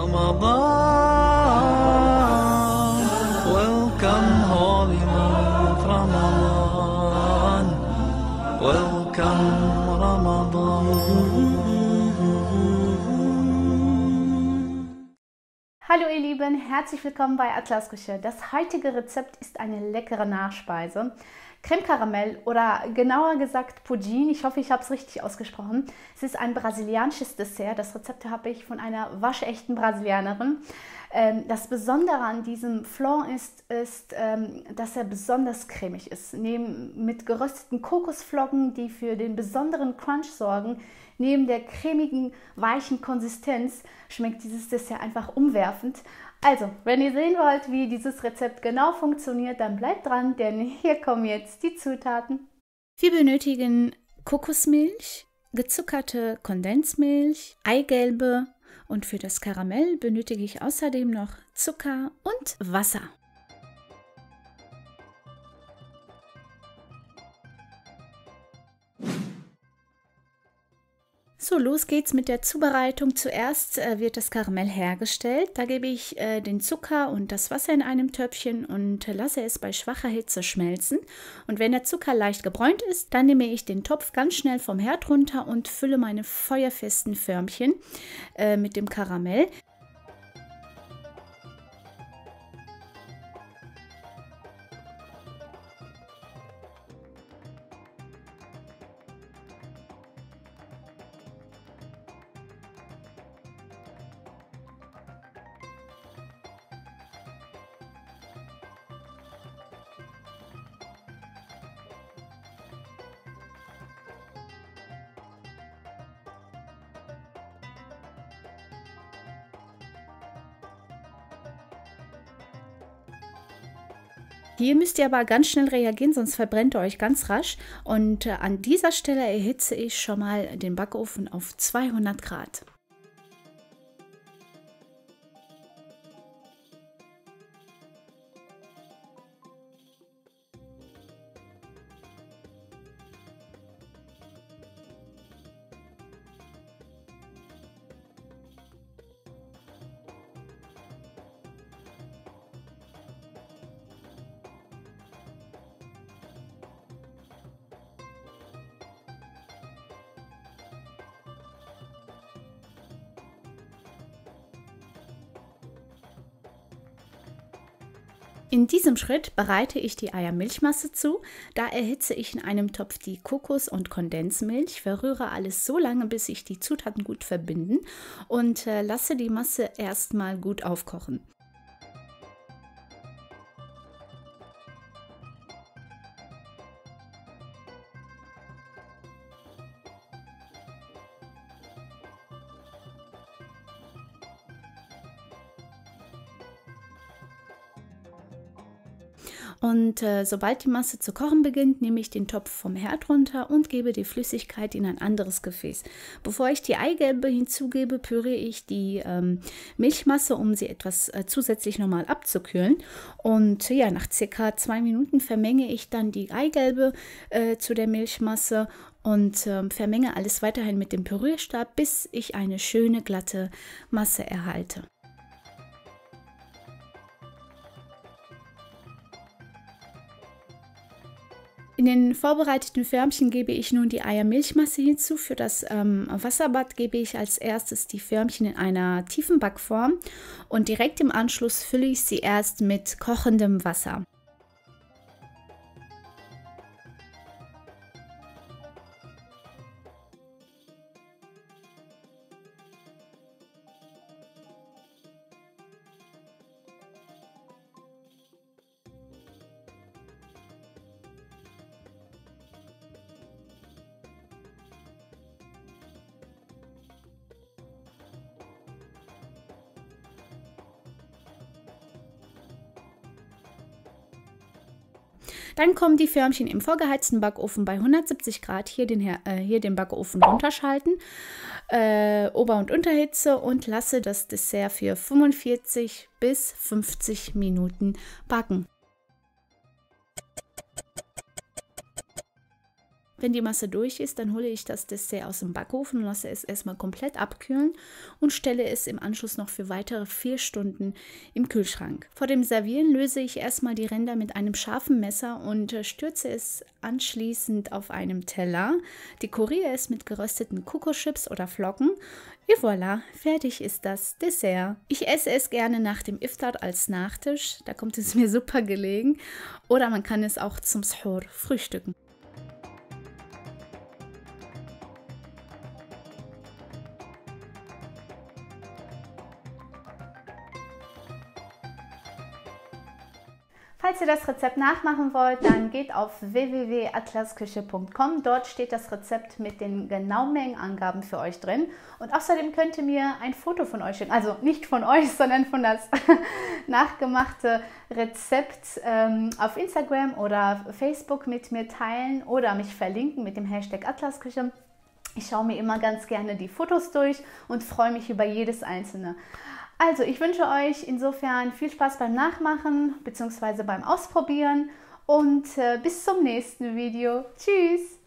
Ramadan. Welcome, holy month Ramadan. Welcome, Ramadan. Hallo ihr Lieben, herzlich willkommen bei Atlas Küche. Das heutige Rezept ist eine leckere Nachspeise. Creme Caramel oder genauer gesagt Pudim, ich hoffe, ich habe es richtig ausgesprochen. Es ist ein brasilianisches Dessert. Das Rezept habe ich von einer waschechten Brasilianerin. Das Besondere an diesem Flan ist, dass er besonders cremig ist. Mit gerösteten Kokosflocken, die für den besonderen Crunch sorgen, neben der cremigen, weichen Konsistenz schmeckt dieses Dessert einfach umwerfend. Also, wenn ihr sehen wollt, wie dieses Rezept genau funktioniert, dann bleibt dran, denn hier kommen jetzt die Zutaten. Wir benötigen Kokosmilch, gezuckerte Kondensmilch, Eigelbe und für das Karamell benötige ich außerdem noch Zucker und Wasser. So, los geht's mit der Zubereitung. Zuerst wird das Karamell hergestellt. Da gebe ich den Zucker und das Wasser in einem Töpfchen und lasse es bei schwacher Hitze schmelzen. Und wenn der Zucker leicht gebräunt ist, dann nehme ich den Topf ganz schnell vom Herd runter und fülle meine feuerfesten Förmchen mit dem Karamell. Hier müsst ihr aber ganz schnell reagieren, sonst verbrennt ihr euch ganz rasch. Und an dieser Stelle erhitze ich schon mal den Backofen auf 200 Grad. In diesem Schritt bereite ich die Eiermilchmasse zu. Da erhitze ich in einem Topf die Kokos- und Kondensmilch, verrühre alles so lange, bis sich die Zutaten gut verbinden und lasse die Masse erstmal gut aufkochen. Und sobald die Masse zu kochen beginnt, nehme ich den Topf vom Herd runter und gebe die Flüssigkeit in ein anderes Gefäß. Bevor ich die Eigelbe hinzugebe, püriere ich die Milchmasse, um sie etwas zusätzlich nochmal abzukühlen. Und ja, nach circa 2 Minuten vermenge ich dann die Eigelbe zu der Milchmasse und vermenge alles weiterhin mit dem Pürierstab, bis ich eine schöne glatte Masse erhalte. In den vorbereiteten Förmchen gebe ich nun die Eiermilchmasse hinzu. Für das Wasserbad gebe ich als erstes die Förmchen in einer tiefen Backform und direkt im Anschluss fülle ich sie erst mit kochendem Wasser. Dann kommen die Förmchen im vorgeheizten Backofen bei 170 Grad, hier den Backofen runterschalten, Ober- und Unterhitze und lasse das Dessert für 45 bis 50 Minuten backen. Wenn die Masse durch ist, dann hole ich das Dessert aus dem Backofen und lasse es erstmal komplett abkühlen und stelle es im Anschluss noch für weitere 4 Stunden im Kühlschrank. Vor dem Servieren löse ich erstmal die Ränder mit einem scharfen Messer und stürze es anschließend auf einem Teller, dekoriere es mit gerösteten Cocochips oder Flocken. Et voilà, fertig ist das Dessert. Ich esse es gerne nach dem Iftar als Nachtisch, da kommt es mir super gelegen. Oder man kann es auch zum Sahur frühstücken. Falls ihr das Rezept nachmachen wollt, dann geht auf www.atlasküche.com. Dort steht das Rezept mit den genauen Mengenangaben für euch drin. Und außerdem könnt ihr mir ein Foto von euch schicken. Also nicht von euch, sondern von das nachgemachte Rezept auf Instagram oder Facebook mit mir teilen oder mich verlinken mit dem Hashtag Atlasküche. Ich schaue mir immer ganz gerne die Fotos durch und freue mich über jedes einzelne. Also, ich wünsche euch insofern viel Spaß beim Nachmachen bzw. beim Ausprobieren und bis zum nächsten Video. Tschüss!